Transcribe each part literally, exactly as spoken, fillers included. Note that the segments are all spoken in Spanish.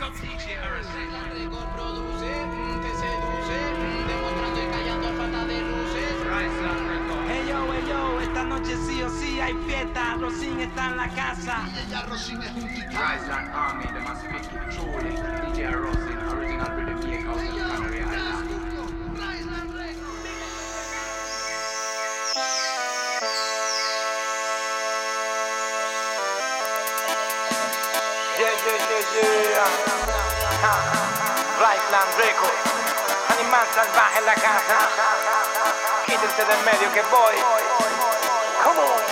Sí o sí hay fiesta, Rosin está en la casa. Y ella Rosin es un titán. Rise and Army, they must speak it truly. D J Rosin, original rhythm maker out of Canary Island. Yeah, yeah, yeah, yeah. Riceland Records. Animal salvaje en la casa. Quítense del medio que voy. Come on.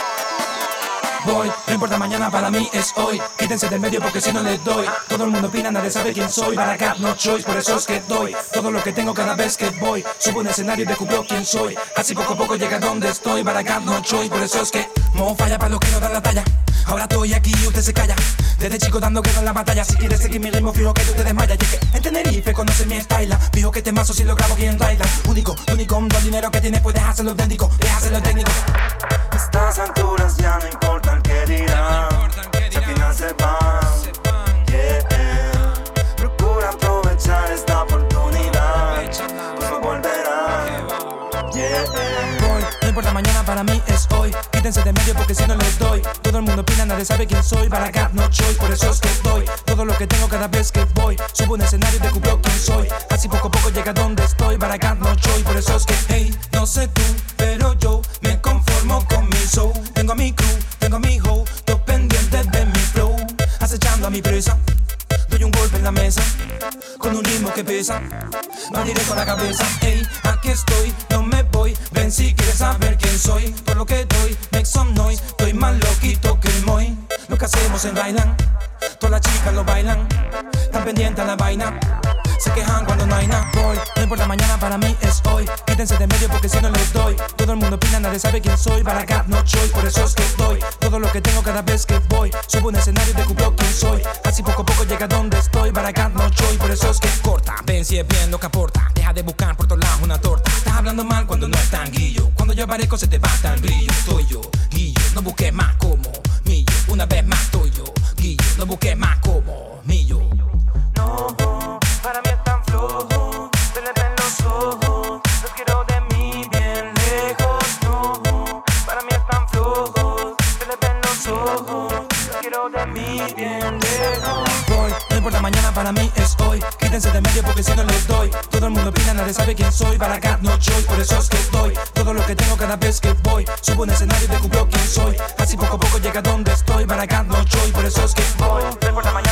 Voy, no importa mañana, para mí es hoy. Quítense del medio porque si no les doy. Todo el mundo opina, nadie sabe quién soy. Para acá no choice, por eso es que doy todo lo que tengo cada vez que voy. Subo un escenario y descubro quién soy. Así poco a poco llega donde estoy. Para acá no choice, por eso es que mo falla para los que no dan la talla. Ahora estoy aquí y usted se calla. Desde chico dando guerra en la batalla. Si quieres seguir mi ritmo, fijo que tú te desmayas. Y es que en Tenerife conoce mi style. Fijo que te mazo si lo grabo aquí en Thailand. Único, único, un don dinero que tienes, puedes hacerlo auténtico. Déjaselo técnico. Estas alturas ya no importa el que dirán. Si al final se van, yeah. Procura aprovechar esta oportunidad, pues no volverán, yeah. Voy, no importa mañana, para mí es hoy. Quítense de medio porque si no les doy. Todo el mundo opina, nadie sabe quién soy. Para acá no choice, por eso es que doy todo lo que tengo cada vez que voy. Subo un escenario y descubro quién soy. Así poco a poco llega donde estoy. Para acá no choice, por eso es que hey, no sé tú, pero yo me conformo con mi show. Tengo a mi crew, tengo a mi hoe, todos pendientes de mi flow. Acechando a mi presa, doy un golpe en la mesa con un ritmo que pesa, va directo a la cabeza. Ey, aquí estoy, no me voy. Ven si quieres saber quién soy. Por lo que doy, make some noise. Estoy más loquito que el Moy. Lo que hacemos en Bailan, todas las chicas lo bailan. Están pendientes a la vaina, se quejan cuando no hay nada. Voy, no importa mañana, para mí es hoy. Quítense de medio porque si no les doy. Todo el mundo opina, nadie sabe quién soy. Para acá no choice, por eso es que doy todo lo que tengo cada vez que voy. Subo un escenario y descubro quién soy. Así poco a poco llega donde estoy. Para acá no choice, por eso es que corta. Ven si es bien lo que aporta. Deja de buscar por todos lados una torta. Estás hablando mal cuando no es tan guillo. Cuando yo aparezco se te basta el brillo. Estoy yo, guillo, no busques más como millo. Una vez más estoy yo, guillo, no busques más como millo. No, para mí es tan flojo, se le ven los ojos. Los quiero de mí bien lejos. No, para mí es tan flojo, se le ven los ojos. Los quiero de mí bien lejos. Voy, no importa mañana, para mí es hoy. Quítense de medio porque si no les doy. Todo el mundo opina, nadie sabe quién soy. Para acá no choice, por eso es que doy todo lo que tengo cada vez que voy. Subo un escenario y descubro quién soy. Así poco a poco llega donde estoy. Para acá no choice, por eso es que voy. No importa mañana.